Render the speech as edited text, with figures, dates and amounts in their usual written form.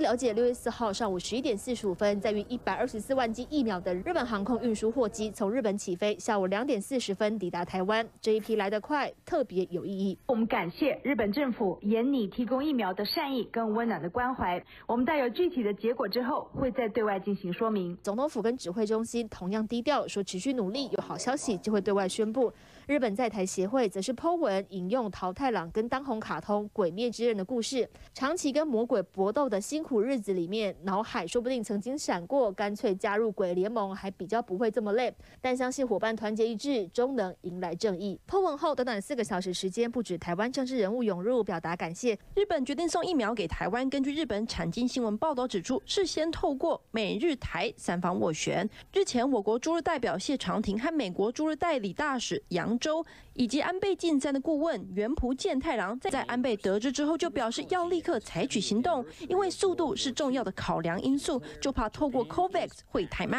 了解，6月4号上午11点45分，载运124万剂疫苗的日本航空运输货机从日本起飞，下午2点40分抵达台湾。这一批来得快，特别有意义。 我们感谢日本政府沿你提供疫苗的善意跟温暖的关怀。我们待有具体的结果之后，会再对外进行说明。 总统府跟指挥中心同样低调，说持续努力，有好消息就会对外宣布。日本在台协会则是po文引用桃太郎跟当红卡通《鬼灭之刃》的故事，长期跟魔鬼搏斗的辛苦日子里面，脑海说不定曾经闪过，干脆加入鬼联盟，还比较不会这么累。但相信伙伴团结一致，终能迎来正义。po文后短短4个小时时间，不止台湾政治人物涌入表达感谢。 日本决定送疫苗给台湾，根据日本产经新闻报道指出，事先透过美日台3方斡旋。日前，我国驻日代表谢长廷和美国驻日代理大使杨周以及安倍晋三的顾问原浦健太郎，在安倍得知之后就表示要立刻采取行动，因为速度是重要的考量因素，就怕透过 COVAX 会太慢。